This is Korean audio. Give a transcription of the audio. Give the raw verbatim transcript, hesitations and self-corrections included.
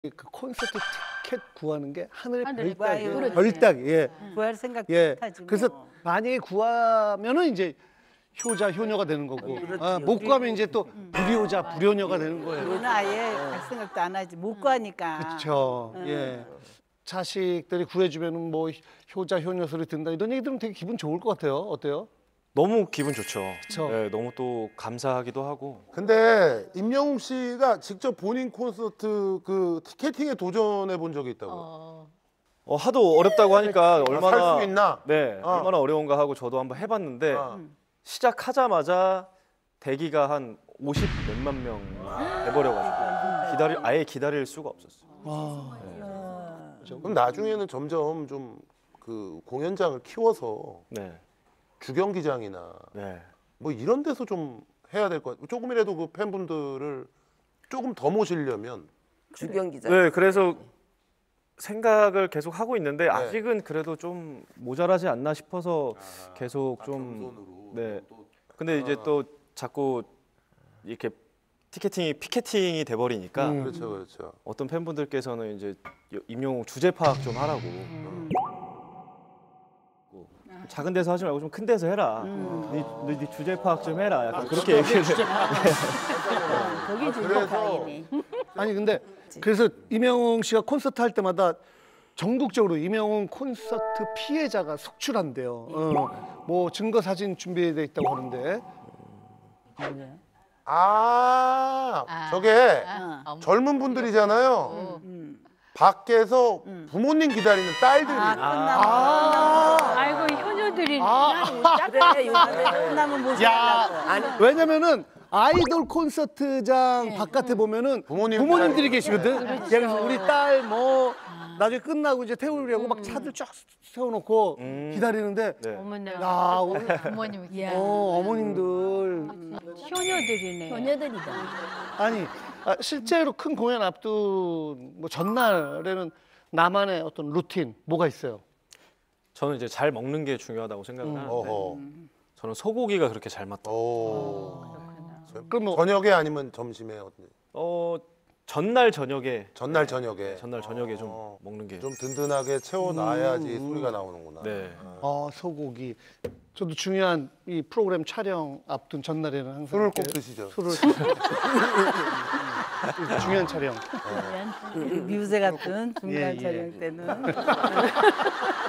그 콘서트 티켓 구하는 게 하늘의 하늘의 별따기예요. 별이지. 별따기. 예. 구할 생각 예. 하지 뭐. 그래서 만약에 구하면은 이제 효자 효녀가 되는 거고, 그렇지. 아, 못 구하면 이제 또 불효자 불효녀가 되는 거예요. 우리는 아예 갈 생각도 안 하지. 못 구하니까. 그렇죠. 예. 자식들이 구해주면은 뭐 효자 효녀 소리 듣는다 이런 얘기 들으면 되게 기분 좋을 것 같아요. 어때요? 너무 기분 좋죠. 그쵸. 네, 너무 또 감사하기도 하고. 근데 임영웅 씨가 직접 본인 콘서트 그 티켓팅에 도전해 본 적이 있다고. 어. 어, 하도 어렵다고 하니까 얼마나 살 수 있나? 네, 어. 얼마나 어려운가 하고 저도 한번 해봤는데 어. 시작하자마자 대기가 한 오십 몇만 명 돼버려가지고 기다릴 아예 기다릴 수가 없었어요. 아, 그럼 나중에는 점점 좀 그 공연장을 키워서 네, 주경기장이나 네. 뭐 이런 데서 좀 해야 될 것 같아요. 조금이라도 그 팬분들을 조금 더 모시려면. 주경기장. 네, 그래서 생각을 계속 하고 있는데 아직은 그래도 좀 모자라지 않나 싶어서 계속 좀 네. 근데 이제 또 자꾸 이렇게 티켓팅이 피켓팅이 돼버리니까 음. 그렇죠, 그렇죠. 어떤 팬분들께서는 이제 임영웅 주제 파악 좀 하라고 작은 데서 하지 말고 좀 큰 데서 해라. 네, 네, 네 주제 파악 좀 해라. 약간 그렇게 얘기를. 거기 그래서 주목하이네. 아니 근데 그래서 임영웅 씨가 콘서트 할 때마다 전국적으로 임영웅 콘서트 피해자가 속출한대요. 어, 뭐 증거 사진 준비돼 있다고 하는데. 아, 아. 저게 어. 젊은 분들이잖아요. 음. 밖에서 부모님 기다리는 딸들이. 아, 끝나면. 아이고 효녀들이 그래, 요즘에 끝나면 모시려고. 아니, 왜냐면은 아이돌 콘서트장 바깥에 보면은 부모님 부모님들이 계시거든. 그래서 우리 딸 뭐 나중에 끝나고 이제 태우려고 막 차들 쫙 세워놓고 음. 기다리는데 네. 어머나 야 오늘 부모님 어, 어머님들 효녀들이네. 효녀들이다. 아니 아, 실제로 큰 공연 앞둔 뭐 전날에는 나만의 어떤 루틴 뭐가 있어요? 저는 이제 잘 먹는 게 중요하다고 생각을 하는데 어허. 저는 소고기가 그렇게 잘 맞다. 오. 그럼 뭐 저녁에 아니면 점심에 어떤- 어 전날 저녁에 전날 저녁에 전날 저녁에 어. 좀 먹는 게 좀 든든하게 채워놔야지 소리가 나오는구나. 네. 어, 소고기. 저도 중요한 이 프로그램 촬영 앞둔 전날에는 항상 술을 이렇게 꼭 드시죠. 술을 중요한 촬영. 뮤세 같은 중간 예, 예. 촬영 때는.